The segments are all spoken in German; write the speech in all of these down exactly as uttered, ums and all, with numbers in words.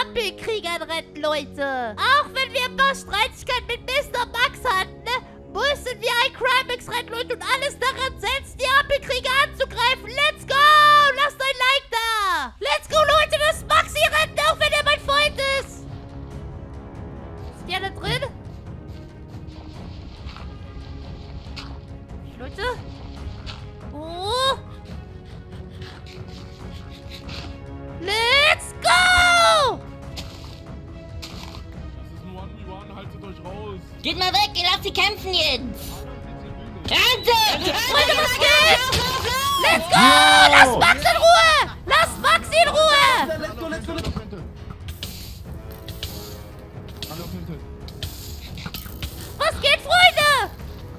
Ampelkriegern retten, Leute. Auch wenn wir ein paar Streitigkeiten mit Mister Max hatten, ne, müssen wir ein Crimex retten, Leute, und alles daran setzen, die Ampelkrieger anzugreifen. Let's go! Lasst ein Like da! Let's go, Leute, das Maxi retten, auch wenn er mein Freund ist! Ist der da drin? Leute? Oh! Let's go! Das ist ein one v one, haltet euch raus. Geht mal weg, ihr lasst sie kämpfen jetzt! Ernte! Leute, was geht? Let's go! Lass Max in Ruhe! Lass Max in Ruhe! Let's go, let's go, let's go. Alle auf Hinter. Was geht, Freunde?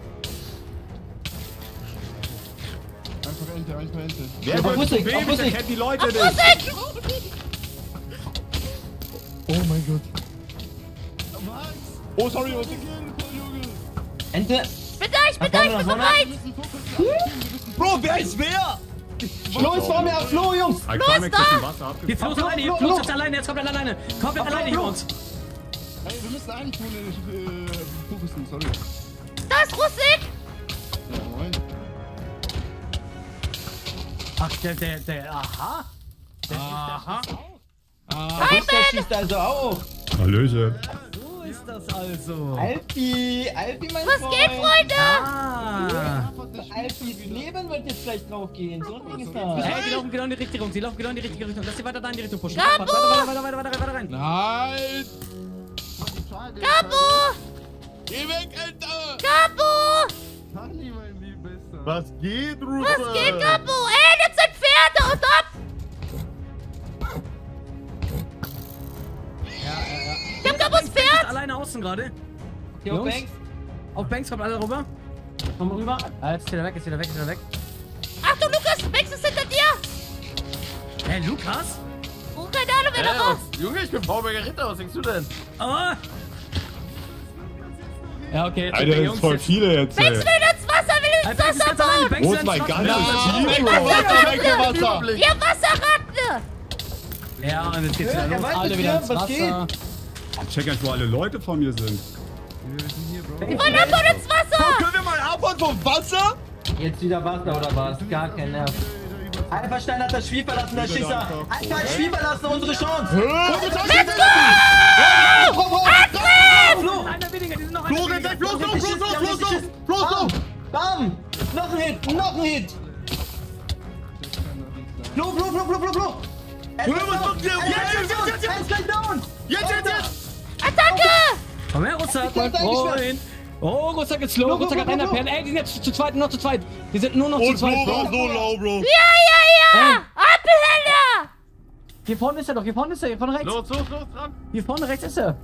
Einfach Ente, einfach Ente. Wer wollte Fussig, Baby, auf der Fussig. kennt die Leute Auf nicht. Musik! Oh mein Gott. Oh, sorry, was ist Ente. Ich bin da, ich bin da, ich bin bereit! Bro, wer ist wer? Flo ist vor mir, Flo, Jungs. Ein Los, Climax da! ist im Wasser abgezogen. Die Flo ist alleine, die Flo ist alleine, jetzt komplett alleine. Komplett alleine hier uns. Ey, wir müssen eigentlich tun, äh, fokussen, sorry. Da ist Russik! Ja, moin. Ach, der, der, der, aha. Aha. Der schießt also auch. Hallöchen. So ist das also. Alfie, Alfie, mein Was Freund. geht, Freunde? Ah. Alfies Leben wird jetzt gleich draufgehen. So ein Ding ist das. Hey, die laufen genau in die richtige Richtung. Die laufen genau in die richtige Richtung. Lass sie weiter da in die Richtung pushen. Gabo! Weiter, weiter, weiter, weiter, weiter rein. Nein! Gabo! Geh weg, Alter! Gabo! Halli, mein Liebster. Was geht, Rufe? Was geht, Gabo? Ey, jetzt sind Pferde und ab! Ich hab Gabos Banks Pferd! ist alleine außen gerade. Yo, Jungs. Banks. Auf Banks kommt alle rüber. Komm rüber. Ah, jetzt ist wieder weg, jetzt ist wieder weg, jetzt ist wieder weg. Achtung, Lukas! Max ist hinter dir! Hey, Lukas? Oh, keine Ahnung, wer da Hey, war. was? Junge, ich bin Bauberger Ritter, was denkst du denn? Oh. Ja, okay. Jetzt Alter, okay, das ist voll jetzt- viele jetzt, Banks ey. will ins Wasser, will Hey, ins Banks ist Wasser ganz alleine. bauen! Banks Wo ist ist mein ganz ganzes alleine. Team, Bro? Wasserratte! Ihr Wasserratte! Ja, und jetzt geht's Ja, wieder er los. weiß Alle nicht wieder mehr, ins was Wasser. Check euch, wo alle Leute von mir sind. Die wollen ab und ins Wasser! Können wir mal abhauen vom Wasser? Jetzt wieder Wasser oder was? Gar kein Nerv. Alpha Stein hat das Spiel verlassen, der Schießer. Alpha hat das Spiel verlassen, unsere Chance. Let's go! Flo, Einer weniger, die sind noch Flo, einer renn weg, weniger. Flo, Flo, Flo, Flo, Flo, Flo, Flo, Flo. Bam! Noch ein Hit, noch ein Hit. Flo, Flo, Flo, Flo, Flo, Flo. was macht ihr? Jetzt, jetzt, jetzt, jetzt. Eins gleich down. Jetzt, jetzt, jetzt! Attacke! Komm her, Rucksack. Ich hab da Moin. Oh, Rucksack ist low. Flo, Rucksack Flo, hat Flo, einer Flo. Perlen. Ey, die sind jetzt zu zweit, nur noch zu zweit. Die sind nur noch zu Und zweit, Flo war Bro. so low, Bro. Ja, ja, ja! Ey. Ampelhänder! Hier vorne ist er doch, hier vorne ist er, hier vorne rechts. Los, los, los, dran! Hier vorne rechts ist er.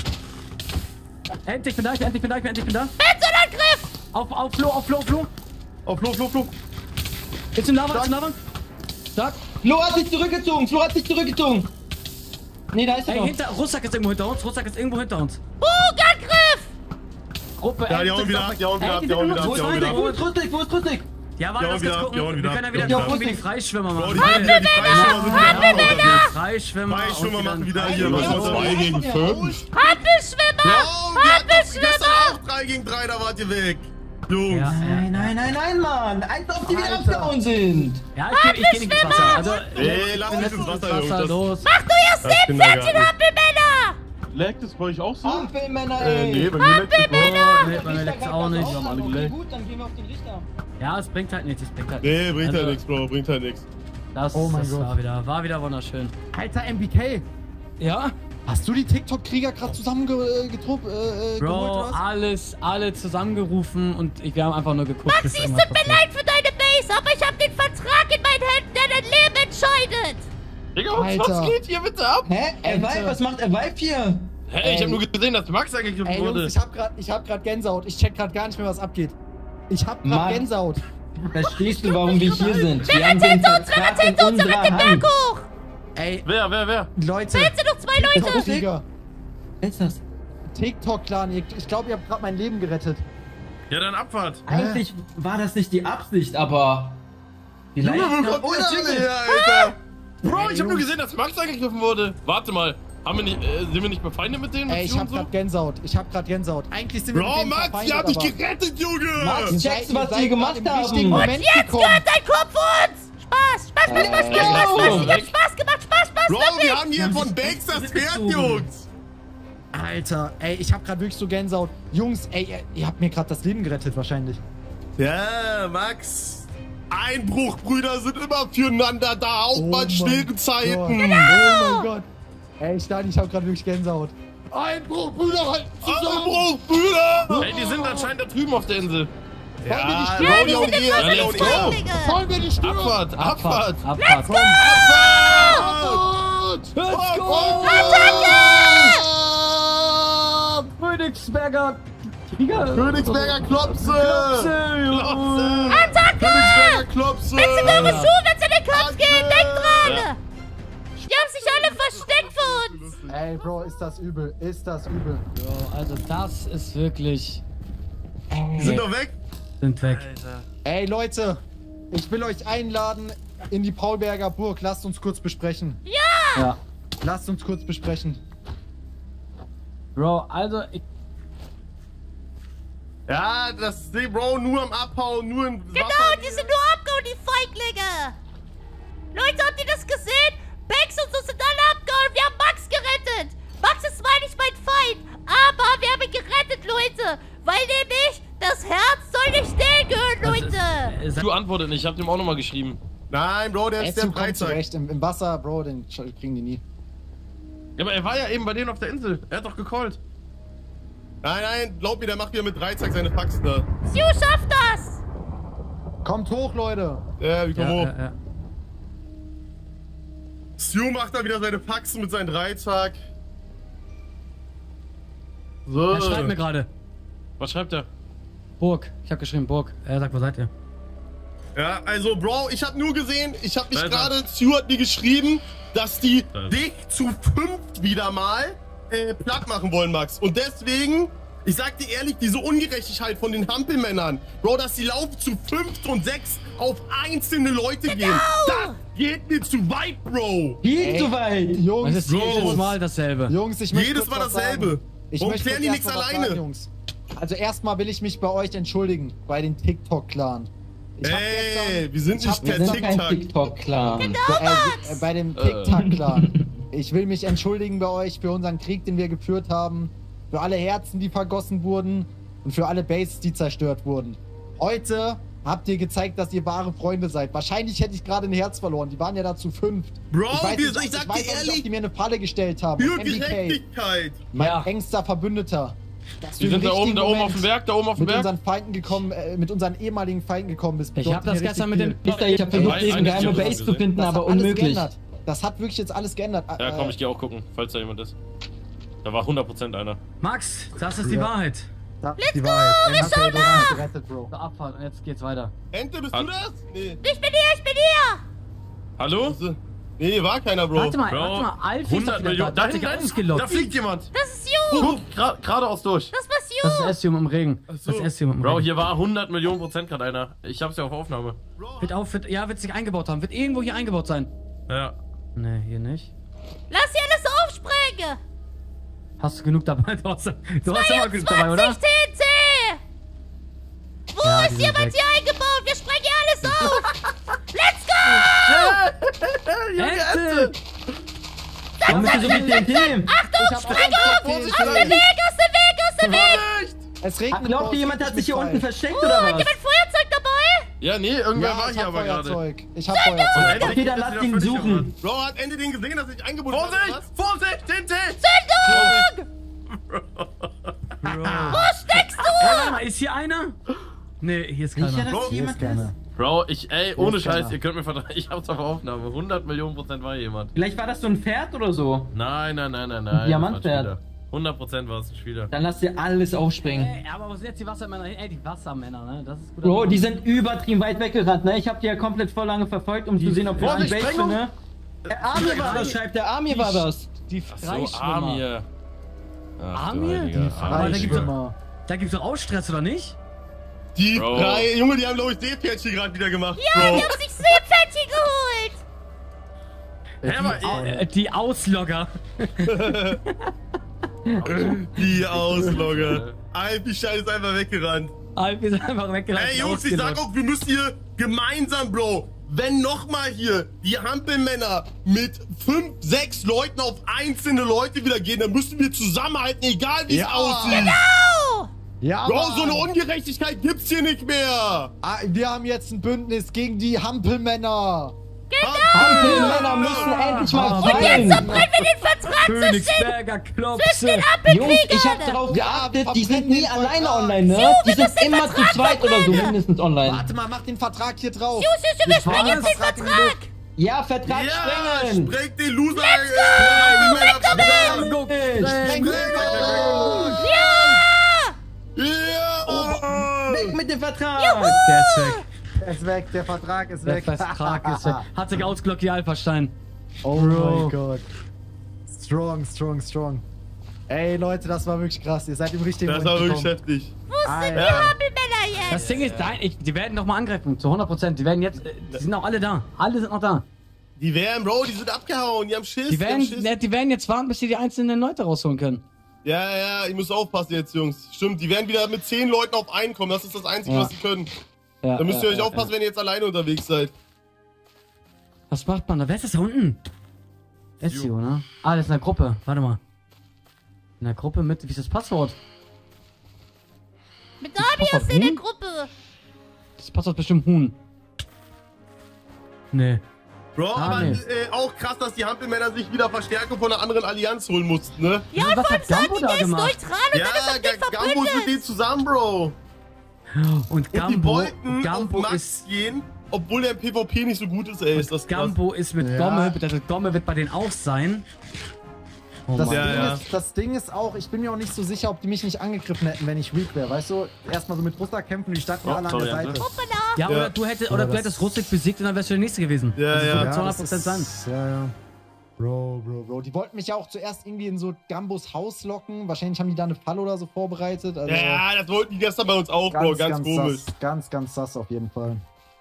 Endlich, ich bin da, ich bin endlich, ich bin da, ich bin endlich, ich bin da. Benson-Angriff! Auf, auf, Flo, auf, Flo, auf, Flo. Oh, Flo, Flo, Flo. Ist im Lava, ist im Lava. Stark. Flo hat sich zurückgezogen, Flo hat sich zurückgezogen. Nee, da ist er Ey, noch. hinter, Rucksack ist irgendwo hinter uns, Rucksack ist irgendwo hinter uns. Bugangriff! Gruppe, Ja, ey, die hauen sind wieder doch- ab, die hauen wieder Ey, ab, die die hauen sind wieder noch ab, die zu hauen zweit. wieder Wo ist Rustig, wo ist Rustig? Ja, warte, Die hauen lass wieder kurz ab, gucken. die hauen Wir wieder können ja ab, wieder die hauen gucken, wie wieder die ab. Freischwimmer Bro, machen. die machen wieder die Freischwimmer sind wieder Hampelmänner! am Freischwimmer. Freischwimmer und die machen dann- wieder Ey, hier. ja, Was ja, war zwei ja, gegen ja. fünf? Hampelschwimmer! Gestern Hampelschwimmer! auch drei gegen drei, da wart ihr weg. Jungs. Ja, Nein, nein, nein, nein, Mann. Als ob die wieder Alter. abgehauen sind. Ja, ich geh, ich geh nicht ins Wasser. Also, Ey, lass mich ins Wasser, Jungs. Das- los. Mach du ihr Kindergarten. Seepferdchen, Hampelmänner! Leckt es bei euch auch so? Ampelmänner, Äh, nee, ey. bei mir leckt es noch. Oh, nee, bei mir leckt's auch nicht. Wir haben alle Okay, geleckt. gut, dann gehen wir auf den Richter. Ja, es bringt halt nichts, es bringt halt nichts. Nee, bringt halt Also, nichts, Bro, bringt halt nichts. Das, Oh mein das Gott. war wieder, war wieder wunderschön. Alter, M B K, Ja? hast du die TikTok-Krieger gerade zusammengetrunken? Äh, äh, Bro, geholt, oder was? alles, alle zusammengerufen und ich, wir haben einfach nur geguckt, Maxi, es tut mir leid für deine Base, aber ich hab den Vertrag in meinen Händen, der dein Leben entscheidet! Digga, was Alter. geht hier bitte ab? Hä? Er Vibe, was macht er Vibe hier? Hey, ich hab nur gesehen, dass Max angegriffen Ey, Jungs, wurde. ich hab grad, ich hab grad Gänsehaut. Ich check grad gar nicht mehr, was abgeht. Ich hab grad Mann. Gänsehaut. Verstehst du, warum wir hier sind? Wer Wir haben den erzählt uns? Wer Vertrag in erzählt uns? Wer unserer rennt den Hand. Berg hoch? Ey, Wer, wer, wer? Leute, Jetzt sind noch zwei Leute! TikTok-Krieger, Wer ist das? TikTok-Clan, ihr- ich glaube, ihr habt gerade mein Leben gerettet. Ja, dann Abfahrt. Eigentlich war das nicht die Absicht, aber... Vielleicht... Junge, wo kommt Oh, ihr das alle Chicken. her, Alter? Bro, ich hab nur gesehen, dass Max angegriffen wurde. Warte mal. Haben wir nicht, äh, sind wir nicht befeindet mit denen? Ey, ich hab so? grad Gänsehaut. Ich hab grad Gänsehaut. Eigentlich sind wir mit Bro, denen Max, verfeindet, die hab dich aber- gerettet, Junge! Max, Ihr checkst seid- du, was ihr seid die gemacht gerade im richtigen haben? Moment Jetzt gekommen. gehört dein Kopf uns! Spaß, Spaß, Spaß, Spaß, Spaß, Spaß, Spaß, Spaß, weg. ich hab Spaß gemacht, Spaß, Bro, wirklich! wir haben hier von Bakes das Pferd, Jungs! Alter, ey, ich hab grad wirklich so Gänsehaut. Jungs, ey, ihr, ihr habt mir grad das Leben gerettet wahrscheinlich. Ja, Max. Einbruchbrüder sind immer füreinander da, auch Oh bei mein schwierigen Gott. Zeiten. Oh mein Gott. Ey, Stein, ich hab grad wirklich Gänsehaut. Einbruchbrüder, halt zusammen. Einbruchbrüder! Ey, die sind anscheinend da drüben auf der Insel. Ja, Ja, Rowdy wir und sind ihr, jetzt Rowdy voll und die ihr. Feindlinge! Wollen wir die Stirn? Abfahrt, Abfahrt. Abfahrt. Komm. Let's go! Königsberger Krieger. Königsberger Klopse! Klopse. Attacke! Königsberger Klopse! Jetzt sind eure Schuhe, wenn sie in den Kopf gehen, denkt dran! Die haben sich alle versteckt für uns! Ey, Bro, ist das übel. Ist das übel. Jo, also das ist wirklich... Die sind doch weg. Sind weg. Ey, Leute, ich will euch einladen in die Paulberger Burg. Lasst uns kurz besprechen. Ja. Lasst uns kurz besprechen. Bro, also ich... Ja, das ist die Bro nur am Abhauen, nur im Genau, Wasser. die sind nur abgehauen, die Feiglinge! Leute, habt ihr das gesehen? Bex und so sind alle abgehauen, wir haben Max gerettet! Max ist zwar nicht mein Feind, aber wir haben ihn gerettet, Leute! Weil nämlich das Herz soll nicht denen gehören, Leute! Ist, Du antwortet nicht, ich hab dem auch nochmal geschrieben. Nein, Bro, der ist der Ezio kommt Freizeit. zurecht. Im, Im Wasser, Bro, den sch- kriegen die nie. Ja, aber er war ja eben bei denen auf der Insel. Er hat doch gecallt. Nein, nein, glaub mir, der macht wieder mit Dreizack seine Faxen da. Siu schafft das! Kommt hoch, Leute. Ja, wie komm ja, hoch. ja, ja. Stu macht da wieder seine Faxen mit seinem Dreizack. So. Er schreibt mir gerade. Was schreibt er? Burg. Ich hab geschrieben Burg. Er sagt, wo seid ihr? Ja, also Bro, ich hab nur gesehen, ich hab mich Da ist er. gerade, Stu hat mir geschrieben, dass die Da ist er. dich zu fünft wieder mal äh, platt machen wollen, Max. Und deswegen, ich sag dir ehrlich, diese Ungerechtigkeit von den Hampelmännern, Bro, dass die laufen zu fünft und sechs auf einzelne Leute gehen, das geht mir zu weit, Bro. Viel zu weit. Das Jungs, ist Bro. jedes Mal dasselbe. Jungs, ich möchte Jedes kurz Mal was dasselbe. sagen. Ich Warum möchte klären die kurz nichts erst mal was alleine? Sagen, Jungs. Also erstmal will ich mich bei euch entschuldigen, bei den TikTok-Clan. Ich hab Ey, gestern- wir sind ich hab nicht der Wir sind kein TikTok. TikTok-Clan. äh, äh, bei dem TikTok-Clan. Ich will mich entschuldigen bei euch für unseren Krieg, den wir geführt haben, für alle Herzen, die vergossen wurden und für alle Bases, die zerstört wurden. Heute habt ihr gezeigt, dass ihr wahre Freunde seid. Wahrscheinlich hätte ich gerade ein Herz verloren. Die waren ja dazu fünft. Bro, ich weiß wir- nicht, ich sag ich weiß dir auch nicht, ehrlich, ob die mir eine Falle gestellt haben. Für M B K, Gerechtigkeit. mein Ja. engster Verbündeter. Dass Die du im sind da oben, richtigen da oben auf Moment dem Berg, da oben auf dem mit Berg. unseren Feinden gekommen, äh, mit unseren ehemaligen Feinden gekommen bist. Ich hab bedeutet das mir gestern richtig mit viel. dem... Mister, ich habe versucht, Ein- diesen ein- geheime ein- Base zu finden, Das aber hat alles unmöglich. geändert. Das hat wirklich jetzt alles geändert. Ja, komm, Äh, ich geh auch gucken, falls da jemand ist. Da war hundert Prozent einer. Max, das ist die Ja. Wahrheit. Das ist die Wahrheit. Wir schauen nach! Gerettet, Bro. So, Abfahrt und jetzt geht's weiter. Ente, bist Hat- du das? Nee. Ich bin hier, ich bin hier! Hallo? Also, nee, war keiner, Bro. Warte mal, Bro, warte mal. Alfie ist doch hundert wieder Millionen. da. Da Der hat sich hinten, ausgelockt. da fliegt jemand. Das ist Ju! Guck, gra- geradeaus durch. Das war Ju! Das ist Estium im Regen. Ach so. Das ist Estium im Bro, Regen. hier war hundert Millionen Prozent gerade einer. Ich hab's ja auf Aufnahme. Wird auf, wird, ja, wird sich eingebaut haben. Wird irgendwo hier eingebaut sein. Ja. Ne, hier nicht. Lass hier alles aufsprengen! Hast du genug dabei? Du hast, du hast immer genug dabei, oder? zwanzig T N T! Wo Ja, die ist sind jemand weg. hier eingebaut? Wir sprengen hier alles auf! Let's go! Ente! Warum bist du so viel T N T? Achtung, spring auf! Aus dem Weg, aus dem Weg, aus dem Weg! Es regnet. Glaubt Bro, ihr, es jemand regnet hat sich hier mich unten frei. versteckt Oh, oder hat was? jemand Feuerzeug dabei? Ja, nee, irgendwer Ja, war ich hier hab aber gerade. Feuerzeug. Ich hab Feuerzeug. Endlich Okay, dann ist lasst wieder ihn völlig suchen. irrelevant. Bro, hat Ende den gesehen, dass ich eingebunden Vorsicht! habe? Vorsicht! T N T! Zündung! Bro. Wo steckst du? Ey, warte mal, ist hier einer? Ne, hier ist Sicher, keiner. dass Bro, hier jemand hier ist ist? keiner. Bro, ich, ey, ohne ist Scheiß, keiner. ihr könnt mir vertrauen, ich hab's auf Aufnahme. hundert Millionen Prozent war jemand. Vielleicht war das so ein Pferd oder so. Nein, nein, nein, nein, nein. Diamantpferd. hundert Prozent war es ein Spieler. Dann lasst ihr alles aufspringen. Ey, aber wo sind jetzt die Wassermänner hin? Ey, die Wassermänner, ne? Das ist gut. Bro, die sind übertrieben weit weggerannt, ne? Ich hab die ja komplett voll lange verfolgt, um zu sehen, ob wir einen Vorsicht, Base Sprengung! finden. Der Armir war das, schreibt der Armir war das. Die So, Freischwimmer. Amir. Ach, du Amir? heiliger Die Amir. Aber da gibt's doch, Freischwimmer. da gibt's doch auch Stress, oder nicht? Die Bro. drei, Junge, die haben, glaube ich, Seepferdchen gerade wieder gemacht, Ja, Bro. die haben sich Seepferdchen geholt! Hä, aber Au- äh, Die Auslogger. Die Auslogger. Alpi Schein ist einfach weggerannt. Alpi ist einfach weggerannt. Ey Jungs, ich sag auch, wir müssen hier gemeinsam, Bro. Wenn nochmal hier die Hampelmänner mit fünf, sechs Leuten auf einzelne Leute wieder gehen, dann müssen wir zusammenhalten, egal wie es Ja. aussieht. Genau! Ja, Bro, Mann. so eine Ungerechtigkeit gibt's hier nicht mehr. Ah, wir haben jetzt ein Bündnis gegen die Hampelmänner. Hampelmänner müssen endlich mal Und jetzt fallen. so bringen wir den Vertrag zwischen Königsberger Klopse. Jungs, ich hab Ampelkriegern! darauf Ja, geachtet, die sind verbrennen nie den alleine Vertrag. online, ne? Jo, Die wir sind müssen den immer zu Vertrag zweit oder so verbrennen. mindestens online. Warte mal, mach den Vertrag hier drauf. Jus, Jus, Jus, wir sprengen jetzt den Vertrag in die Vertrag! Ja, Vertrag Ja, sprengen. sprengt den Loser. Let's Let's Go, Spreng den Vertrag. Ja! Weg mit dem Vertrag. Der ist weg. Er ist weg, der Vertrag ist Der weg. Vertrag ist weg. Hat sich ausgelockt, die Alpha-Stein. Oh Bro. mein Gott. Strong, strong, strong. Ey Leute, das war wirklich krass. Ihr seid im richtigen Das war Moment wirklich gekommen. heftig. Wo sind die Alter. Hampelmänner jetzt? Das Ding ist, nein, ich, die werden noch mal angreifen, zu hundert Prozent. Die werden jetzt, äh, die sind auch alle da. Alle sind noch da. Die wären, Bro, die sind abgehauen, die haben Schiss. Die werden, haben Schiss. ne, die werden jetzt warten, bis sie die einzelnen Leute rausholen können. Ja, ja, ich muss aufpassen jetzt, Jungs. Stimmt, die werden wieder mit zehn Leuten auf einen kommen. Das ist das Einzige, Ja. was sie können. Ja, Da müsst ihr ja, euch ja, aufpassen, ja. wenn ihr jetzt alleine unterwegs seid. Was macht man da? Wer ist das da unten? Ezio, ne? Ah, das ist in der Gruppe. Warte mal. In der Gruppe mit, wie ist das Passwort? Mit Abias in der Gruppe! Das Passwort bestimmt Huhn. Nee. Bro, Ah, aber nee. äh, auch krass, dass die Hampelmänner sich wieder Verstärkung von einer anderen Allianz holen mussten, ne? Ja, Was und hat vor allem sagen Gambo die, da der ist gemacht? neutral und Ja, dann ist er mit Ga- Gambo ist mit verbündet! denen zusammen, Bro. Und Und die Gambo, wollten Gambo auf Max ist, gehen, obwohl der PvP nicht so gut ist, ey. Ist das krass. Gambo ist mit Ja. Gomme, bedeutet Gomme wird bei denen auch sein. Oh Das, Mann. Ja, Ding ja. Ist, das Ding ist auch, ich bin mir auch nicht so sicher, ob die mich nicht angegriffen hätten, wenn ich weak wäre. Weißt du, erstmal so mit Ruster kämpfen, die standen Oh, alle an sorry, der Seite. André. Hoppala! Ja, Ja. oder du hättest, Ja, oder du das- hättest Russik besiegt und dann wärst du der Nächste gewesen. Ja, das ja. würde Ja, zu hundert das Prozent ist- sein. Ja, ja. Bro, Bro, Bro. Die wollten mich ja auch zuerst irgendwie in so Gambos Haus locken. Wahrscheinlich haben die da eine Falle oder so vorbereitet. Also Ja, das wollten die gestern bei uns auch, ganz, Bro. Ganz, ganz komisch. sass. Ganz, ganz sass auf jeden Fall.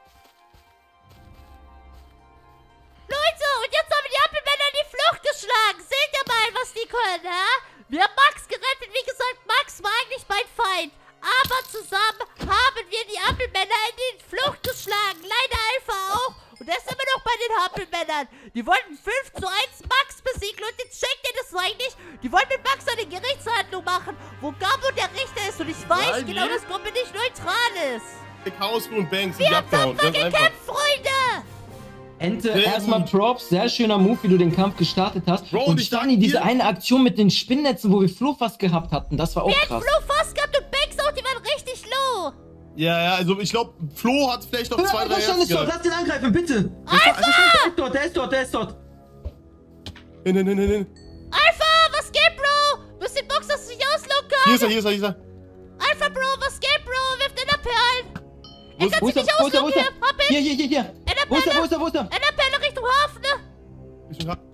Leute, und jetzt haben die Hampelmänner die Flucht geschlagen! Seht ihr mal, was die können, ha? Wir haben Max gerettet, wie gesagt, Max war eigentlich mein Feind. Aber zusammen haben wir die Hampelmänner in die Flucht geschlagen. Leider Alpha auch. Und er ist immer noch bei den Hampelmännern. Die wollten fünf zu eins Max besiegen. Und jetzt checkt ihr das eigentlich? Die wollten mit Max eine Gerichtsverhandlung machen, wo Gambo der Richter ist. Und ich weiß Nein, genau, nee. dass Gambo nicht neutral ist. Chaos und Banks sind Wir die haben abgehauen. tapfer Ganz einfach. gekämpft, Freunde! Ente, Sehr erstmal gut. Props, sehr schöner Move, wie du den Kampf gestartet hast. Bro, und und ich sag Stani, diese dir- eine Aktion mit den Spinnnetzen, wo wir Flo fast gehabt hatten, das war auch Wer hat krass. Flo fast gehabt und Banks auch, die waren richtig low. Ja, ja, also ich glaube, Flo hat vielleicht noch zwei, drei Verstand Herzen ist dort, gehabt. lass den angreifen, bitte! Alpha! Der ist dort, der ist dort, der ist dort. Hin, hin, hin, hin, hin. Alpha, was geht, Bro? Du hast den Box, dass du dich auslocken Hier kannst. ist er, hier ist er, hier ist er. Alpha, Bro, was geht, Bro? Wirf den Perlen. Wo Er ist, kann Wo sich ist er, nicht wo ist er, wo ist auslocken. er? Hab ihn. Hier, hier, hier, hier. Wo ist er, wo ist er, wo ist er? Perle Richtung Hafen, ne? Bisschen ra-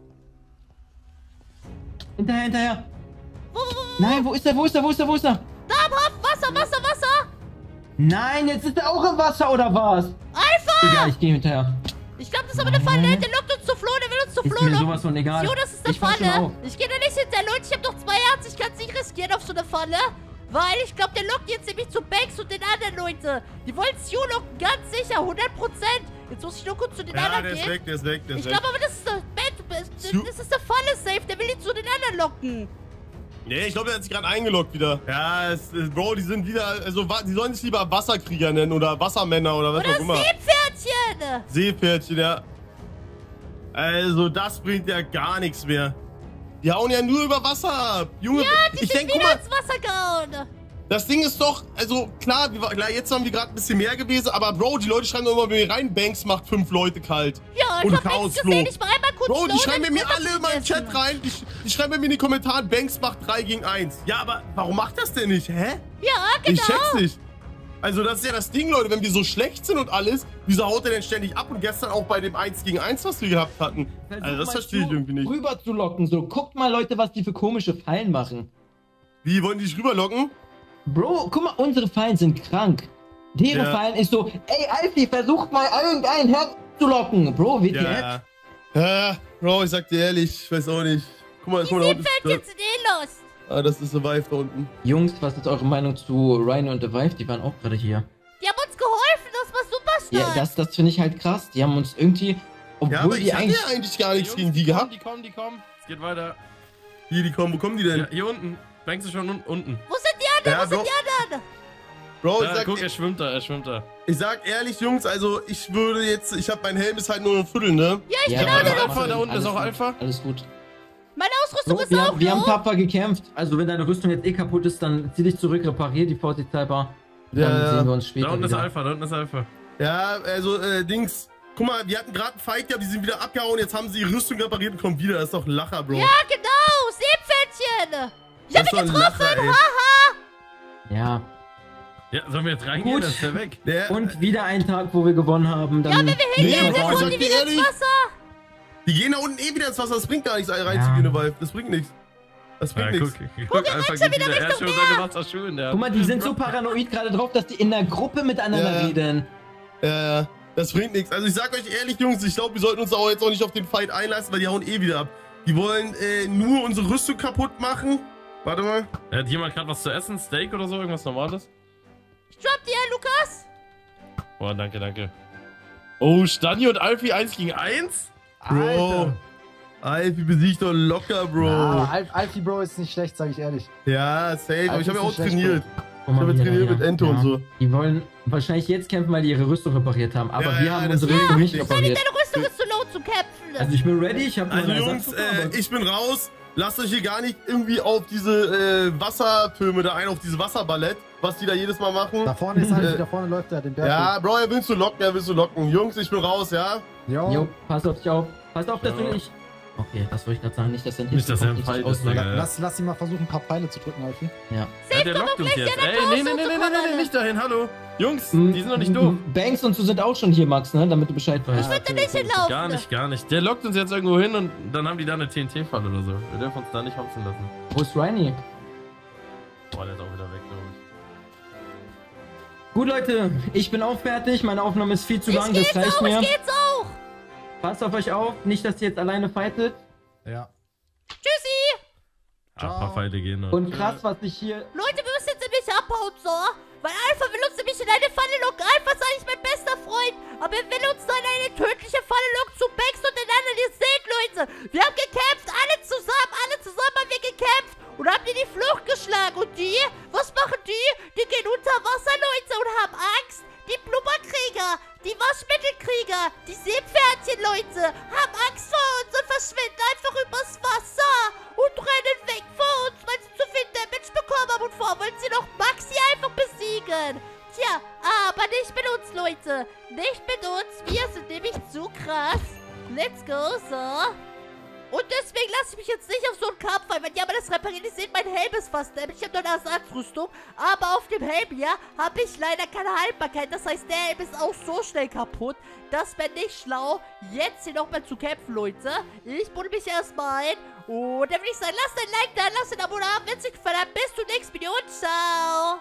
Hinterher, hinterher. Wo, wo, wo, wo? Nein, wo ist er, wo ist er, wo ist er, wo ist er? Da am Hafen, Wasser, Wasser, Wasser. Nein, jetzt ist er auch im Wasser, oder was? Alpha! Egal, ich gehe hinterher. Ich glaube, das ist aber eine Falle. Der lockt uns zu Flo, der will uns zu Ist Flo mir locken. sowas von egal. Jo, das ist eine Ich fahr schon Falle. auf. Ich gehe da nicht hinter, Leute. Ich habe noch zwei Herzen. Ich kann es nicht riskieren auf so eine Falle. Weil ich glaube, der lockt jetzt nämlich zu Banks und den anderen, Leute. Die wollen Sio locken, ganz sicher, hundert Prozent. Jetzt muss ich nur kurz zu den Ja, anderen der ist gehen. weg, der ist weg, der ist Ich weg. glaube aber, das ist der Band, Sio- das ist der Falle safe. Der will ihn zu den anderen locken. Nee, ich glaube, der hat sich gerade eingeloggt wieder. Ja, es, äh, Bro, die sind wieder, also wa- die sollen sich lieber Wasserkrieger nennen oder Wassermänner oder was Oder auch immer. Seepferdchen. Seepferdchen, ja. Also, das bringt ja gar nichts mehr. Die hauen ja nur über Wasser ab. Junge, Ja, die ich sind denke, guck wieder mal, ins Wasser gehauen. das Ding ist doch, also klar, wir, war- klar jetzt haben wir gerade ein bisschen mehr gewesen, aber Bro, die Leute schreiben doch immer bei mir rein, Banks macht fünf Leute kalt. Ja, Und und Chaos Chaos gesehen. Flo. Ich war einmal kurz Bro, die slow, schreiben dann mir Gruppe alle immer im gegessen. Chat rein, die, die schreiben mir in die Kommentare, Banks macht drei gegen eins. Ja, aber warum macht das denn nicht, hä? Ja, genau. Ich check's nicht. Also das ist ja das Ding, Leute, wenn wir so schlecht sind und alles, wieso haut er denn ständig ab? Und gestern auch bei dem eins gegen eins, was wir gehabt hatten. Also das verstehe ich irgendwie nicht. Rüber zu locken, so. Guckt mal, Leute, was die für komische Fallen machen. Wie, wollen die dich rüberlocken? Bro, guck mal, unsere Fallen sind krank. Deren Ja. Fallen ist so, ey, Alfie, versucht mal irgendeinen herzulocken. Bro, W T F? Ja. Ja, Bro, ich sag dir ehrlich, ich weiß auch nicht. Guck mal, Die guck mal da unten. Seepferdchen sind eh lost. Ah, das ist Survive da unten. Jungs, was ist eure Meinung zu Rhino und The Vive? Die waren auch gerade hier. Die haben uns geholfen, das war super Ja, stark. das, das finde ich halt krass. Die haben uns irgendwie, obwohl Ja, aber die ich hatte eigentlich... ja eigentlich gar nichts gegen die Die kommen, gehabt. die kommen, die kommen. Es geht weiter. Hier, die kommen, wo kommen die denn? Ja, hier unten. Fängst du schon un unten. Wo sind die anderen? Ja, Wo sind Bro. die anderen? Bro, ich Da, sag, guck, er schwimmt da, er schwimmt da. ich sag ehrlich, Jungs, also ich würde jetzt, ich hab mein Helm ist halt nur ein Viertel, ne? Ja, ich Ja, bin aber auch da noch. Alpha, da unten alles ist auch gut, Alpha. Alles gut. Meine Ausrüstung So, ist wir, auch wir haben low. tapfer gekämpft. Also wenn deine Rüstung jetzt eh kaputt ist, dann zieh dich zurück, reparier die vorsichtshalber. Dann Ja, ja. sehen wir uns später Da unten ist wieder. Alpha, da unten ist Alpha. Ja, also, äh, Dings. Guck mal, wir hatten gerade einen Fight gehabt, die sind wieder abgehauen, jetzt haben sie ihre Rüstung repariert und kommen wieder. Das ist doch ein Lacher, Bro. Ja, genau. Seepferdchen. Ich das hab ist doch ihn ein getroffen. Lacher, ey. Haha. Ja. Ja, sollen wir jetzt reingehen? Gut. Das ist ja weg. Der, Und wieder ein Tag, wo wir gewonnen haben. Dann Ja, wenn wir Nee, hingehen, Bro, dann ich kommen sag die dir wieder ins ehrlich. Wasser. die gehen da unten eh wieder ins Wasser, das bringt gar nichts Ja. reinzugehen, eine Vibe. Das bringt nichts. Das Ja, bringt guck, nichts. guck, Alpha geht wieder. Er hat schon seine Wasserschuhe in der Guck mal, die sind so paranoid gerade drauf, dass die in der Gruppe miteinander Ja, ja. reden. Ja, ja, das bringt nichts. Also ich sag euch ehrlich, Jungs, ich glaube, wir sollten uns auch jetzt auch nicht auf den Fight einlassen, weil die hauen eh wieder ab. Die wollen äh, nur unsere Rüstung kaputt machen. Warte mal. Hat jemand gerade was zu essen? Steak oder so? Irgendwas Normales? Ich drop dir, Lukas. Boah, danke, danke. Oh, Stani und Alfie eins gegen eins? Bro. Alfie besiegt doch locker, Bro. Ja, Al Alfie Bro ist nicht schlecht, sag ich ehrlich. Ja, safe. Aber ich habe ja auch Alfie ist nicht trainiert. Guck mal, Ich hab wie trainiert der- mit Ento ja. und so. Die wollen wahrscheinlich jetzt kämpfen, weil die ihre Rüstung repariert haben. Aber Ja, wir ja, haben das unsere ist Rüstung nicht richtig. repariert. Deine Rüstung ist zu low zum Kämpfen. Also ich bin ready, ich habe Also Jungs, äh, ich bin raus. Lasst euch hier gar nicht irgendwie auf diese äh, Wasserfilme da ein, auf diese Wasserballett, was die da jedes Mal machen. Da vorne ist Alfie, Äh, da vorne läuft er, den Berg. Ja, Bro, er willst du locken, er willst du locken. Jungs, ich bin raus, ja? Jo. Jo, pass auf dich auf. Pass auf, dass Ja. du nicht... Okay, das wollte ich gerade sagen. Nicht, dass er Nicht, dass er ein richtig Fight ist, ausläuft. Digga. Lass, lass ihn mal versuchen, ein paar Pfeile zu drücken, Alfie. Ja. Ja, der lockt uns jetzt. Ey, nee, nee, nee, nee, nee, nee, nicht dahin, hallo. Jungs, Mm, die sind doch nicht doof. mm, Banks und so sind auch schon hier, Max, ne? Damit du Bescheid weißt. Ich würde da nicht hinlaufen. Gar nicht, gar nicht. Der lockt uns jetzt irgendwo hin und dann haben die da eine T N T-Falle oder so. Wir dürfen uns da nicht hopsen lassen. Wo ist Reini? Boah, der ist auch wieder weg, glaube ich. Gut, Leute, ich bin auch fertig. Meine Aufnahme ist viel zu Ich lang, geht's das reicht auch, mir. ich geht's auch. Passt auf euch auf, nicht, dass ihr jetzt alleine fightet. Ja. Tschüssi. Ah, ein paar Pfeile gehen noch. Und krass, was ich hier... Leute, wir müssen jetzt nämlich abhauen, so. Weil Alpha will uns nämlich in eine Falle locken. Alpha ist eigentlich mein bester Freund. Aber er will uns da in eine tödliche Falle locken zu Banks und den anderen. Ihr seht, Leute, wir haben gekämpft. Alle zusammen, alle zusammen haben wir gekämpft. Und haben die die Flucht geschlagen. Und die, was machen die? Die gehen unter Wasser, Leute, und haben Angst. Die Blubberkrieger, die Waschmittelkrieger, die Seepferdchen, Leute, haben Angst vor uns und verschwinden einfach übers Wasser und rennen weg vor uns, weil sie zu viel Damage bekommen haben. Und vor wollen sie noch Maxi einfach besiegen. Tja, aber nicht mit uns, Leute. Nicht mit uns. Wir sind nämlich zu krass. Let's go, so. Und deswegen lasse ich mich jetzt nicht auf so einen Kampf ein, weil die haben das repariert. Ihr seht, mein Helm ist fast Damage. Ich habe nur eine Ersatzrüstung. Aber auf dem Helm hier habe ich leider keine Haltbarkeit. Das heißt, der Helm ist auch so schnell kaputt. Das wäre nicht schlau, jetzt hier nochmal zu kämpfen, Leute. Ich buddel mich erstmal ein. Und dann würde ich sagen, lasst ein Like da, lasst ein Abo da, wenn es euch gefallen hat. Bis zum nächsten Video und ciao.